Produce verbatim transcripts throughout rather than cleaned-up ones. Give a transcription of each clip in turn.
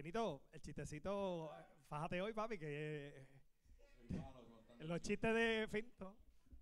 Finito, el chistecito, fájate hoy, papi, que eh, los chistes de Finito.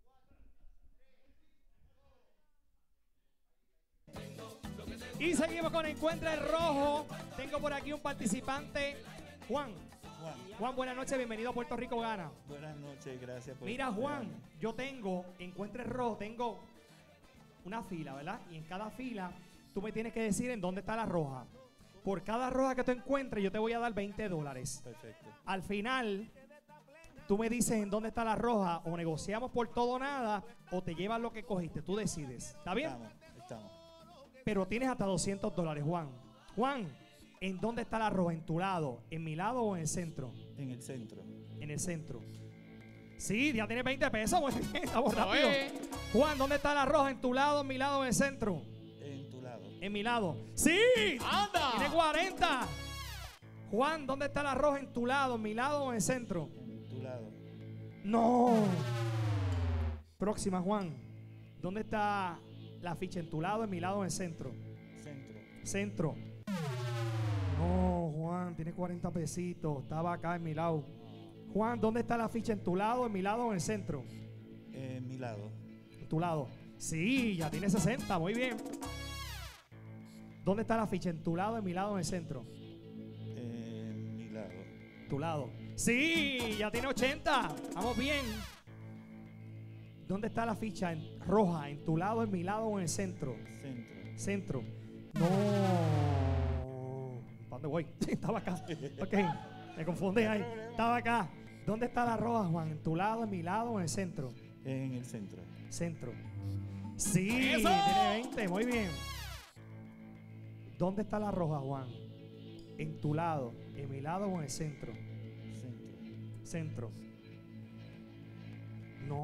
Y seguimos con Encuentra el Rojo. Tengo por aquí un participante, Juan. Juan. Juan, buenas noches, bienvenido a Puerto Rico Gana. Buenas noches, gracias por... Mira, Juan, yo tengo, Encuentra el Rojo, tengo una fila, ¿verdad? Y en cada fila tú me tienes que decir en dónde está la roja. Por cada roja que tú encuentres, yo te voy a dar veinte dólares. Perfecto. Al final, tú me dices en dónde está la roja, o negociamos por todo o nada, o te llevas lo que cogiste, tú decides. ¿Está bien? Estamos, estamos. Pero tienes hasta doscientos dólares, Juan. Juan, ¿en dónde está la roja? ¿En tu lado? ¿En mi lado o en el centro? En el centro. En el centro. Sí, ya tienes veinte pesos. Muy bien, estamos rápido. Juan, ¿dónde está la roja? ¿En tu lado, en mi lado o en el centro? En tu lado. En mi lado. ¡Sí! ¡Anda! Tiene cuarenta. Juan, ¿dónde está la roja? ¿En tu lado, en mi lado o en el centro? En tu lado. No. Próxima, Juan. ¿Dónde está la ficha? ¿En tu lado, en mi lado o en el centro? Centro. Centro. No, Juan, tiene cuarenta pesitos. Estaba acá en mi lado. Juan, ¿dónde está la ficha? ¿En tu lado, en mi lado o en el centro? En mi lado. En tu lado. Sí, ya tiene sesenta. Muy bien. ¿Dónde está la ficha? ¿En tu lado, en mi lado o en el centro? En mi lado. Tu lado. Sí, ya tiene ochenta. Vamos bien. ¿Dónde está la ficha? En roja, ¿en tu lado, en mi lado o en el centro? Centro. Centro. No. ¿Para dónde voy? Estaba acá. Ok, me confundí ahí. Estaba acá. ¿Dónde está la roja, Juan? ¿En tu lado, en mi lado o en el centro? En el centro. Centro. Sí, ¡Eso! tiene veinte. Muy bien. ¿Dónde está la roja, Juan? ¿En tu lado, en mi lado o en el centro? Centro. Centro. No.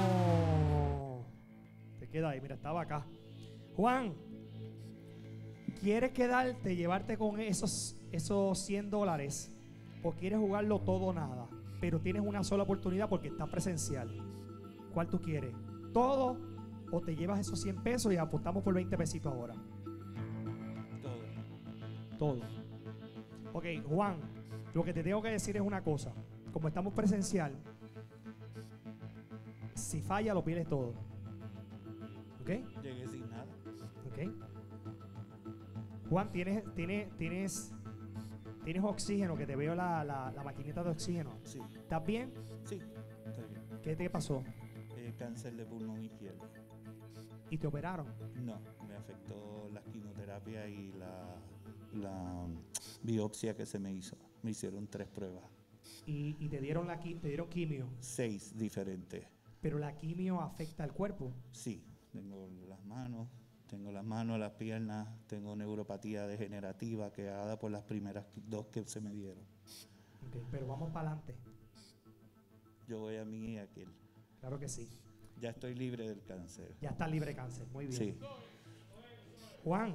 Te queda ahí, mira, estaba acá. Juan, ¿quieres quedarte, llevarte con esos, esos cien dólares? ¿O quieres jugarlo todo o nada? Pero tienes una sola oportunidad porque está presencial. ¿Cuál tú quieres? ¿Todo? ¿O te llevas esos cien pesos y apostamos por veinte pesitos ahora? Todo. Todo. Ok, Juan, lo que te tengo que decir es una cosa. Como estamos presencial, si falla lo pierdes todo. ¿Ok? Llegué sin nada. ¿Ok? Juan, ¿tienes, tienes, tienes, tienes oxígeno? Que te veo la, la, la maquinita de oxígeno. Sí. ¿Estás bien? Sí. Está bien. ¿Qué te pasó? Eh, cáncer de pulmón izquierdo. ¿Y te operaron? No. Me afectó la quimioterapia y la, la biopsia que se me hizo. Me hicieron tres pruebas. Y, y te dieron la qui- te dieron quimio. Seis diferentes. Pero la quimio afecta al cuerpo. Sí, tengo las manos, tengo las manos, las piernas, tengo neuropatía degenerativa creada por las primeras dos que se me dieron. Okay, pero vamos para adelante. Yo voy a mí y a aquel. Claro que sí. Ya estoy libre del cáncer. Ya está libre de cáncer. Muy bien. Sí, Juan,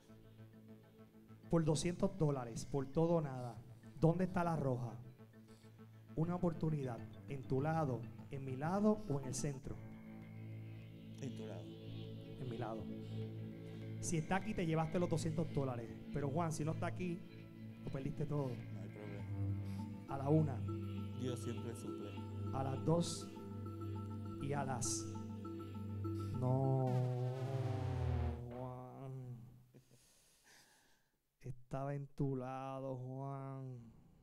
por doscientos dólares, por todo o nada, ¿dónde está la roja? Una oportunidad, en tu lado, en mi lado o en el centro. en tu lado. En mi lado. Si está aquí te llevaste los doscientos dólares, pero Juan, si no está aquí, lo perdiste todo. No hay problema. A la una, Dios siempre suple. a las dos y a las... No, Juan. Estaba en tu lado, Juan.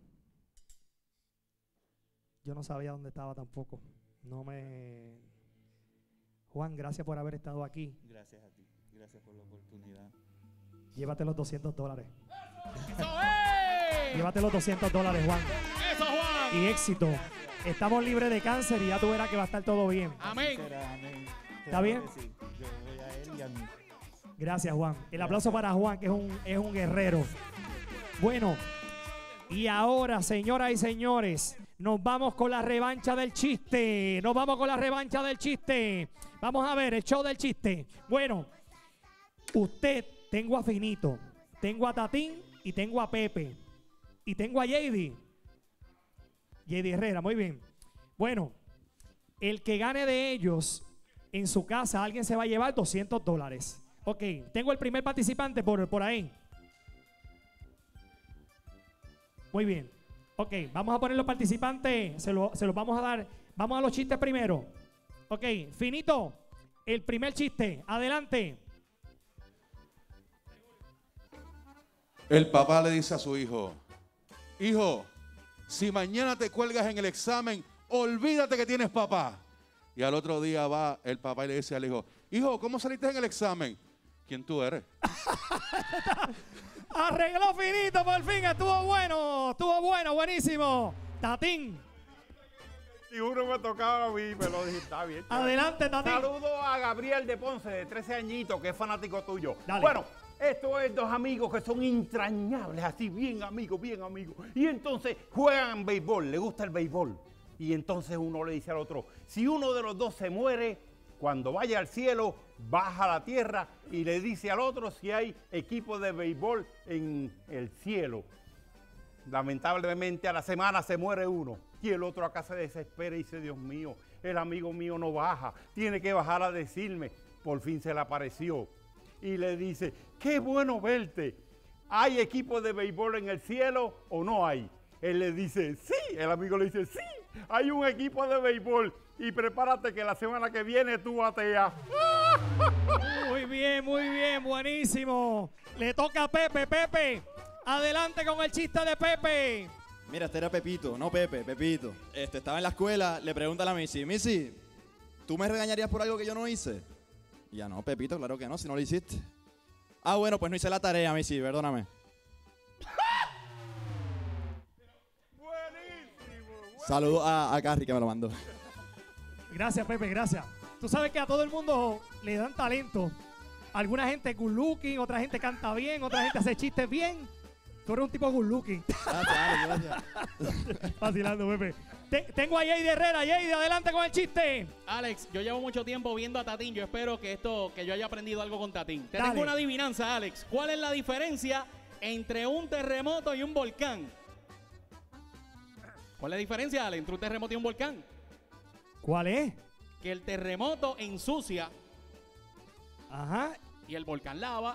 Yo no sabía dónde estaba tampoco. No me... Juan, gracias por haber estado aquí. Gracias a ti. Gracias por la oportunidad. Llévate los doscientos dólares. ¡Eso es! Llévate los doscientos dólares, Juan. ¡Eso, Juan! Y éxito. Estamos libres de cáncer y ya tú verás que va a estar todo bien. Amén. Será, amén. ¿Está bien? Que sí. Yo voy a él y a mí. Gracias, Juan. El aplauso para Juan, que es un, es un guerrero. Bueno, y ahora, señoras y señores, nos vamos con la revancha del chiste. Nos vamos con la revancha del chiste. Vamos a ver el show del chiste. Bueno, usted, tengo a Finito, tengo a Tatín y tengo a Pepe. Y tengo a Yady. Yady Herrera, muy bien. Bueno, el que gane de ellos en su casa, alguien se va a llevar doscientos dólares. Ok, tengo el primer participante por, por ahí. Muy bien. Ok, vamos a poner los participantes, se, lo, se los vamos a dar. Vamos a los chistes primero. Ok, Finito, el primer chiste, adelante. El papá le dice a su hijo, hijo, si mañana te cuelgas en el examen, olvídate que tienes papá. Y al otro día va el papá y le dice al hijo, hijo, ¿cómo saliste en el examen? ¿Quién tú eres? Arregló Finito por fin, estuvo bueno, estuvo bueno, buenísimo. Tatín, Si uno me tocaba a mí, me lo dije, está bien. adelante, Tatín. Saludo a Gabriel de Ponce, de trece añitos, que es fanático tuyo. Dale. Bueno, esto es dos amigos que son entrañables, así bien amigos, bien amigos. Y entonces juegan béisbol, le gusta el béisbol. Y entonces uno le dice al otro, si uno de los dos se muere, cuando vaya al cielo, baja a la tierra y le dice al otro si hay equipo de béisbol en el cielo. Lamentablemente a la semana se muere uno y el otro acá se desespera y dice, Dios mío, el amigo mío no baja, tiene que bajar a decirme. Por fin se le apareció y le dice, qué bueno verte, ¿hay equipo de béisbol en el cielo o no hay? Él le dice, sí, el amigo le dice, sí, hay un equipo de béisbol y prepárate que la semana que viene tú bateas. Muy bien, muy bien, buenísimo. Le toca a Pepe, Pepe. Adelante con el chiste de Pepe. Mira, este era Pepito, no Pepe, Pepito. Este, estaba en la escuela, le pregunta a la Missy, Missy, ¿tú me regañarías por algo que yo no hice? Y ya no, Pepito, claro que no, si no lo hiciste. Ah, bueno, pues no hice la tarea, Missy, perdóname. Saludos a, a Carrie que me lo mandó. Gracias, Pepe, gracias. Tú sabes que a todo el mundo le dan talento. Alguna gente good looking, otra gente canta bien, otra gente hace chistes bien. Tú eres un tipo good looking. Gracias, gracias. Vacilando, Pepe. Te- tengo a Yeide Herrera. Yeide, adelante con el chiste. Alex, yo llevo mucho tiempo viendo a Tatín. Yo espero que esto, que yo haya aprendido algo con Tatín. Te Dale. tengo una adivinanza, Alex. ¿Cuál es la diferencia entre un terremoto y un volcán? ¿Cuál es la diferencia, Alex, entre un terremoto y un volcán? ¿Cuál es? Que el terremoto ensucia Ajá. y el volcán lava.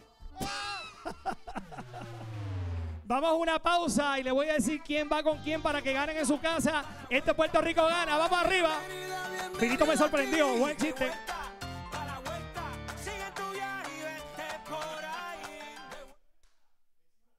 Vamos a una pausa y le voy a decir quién va con quién para que ganen en su casa. Este Puerto Rico gana. Vamos arriba. Finito me sorprendió. Buen chiste.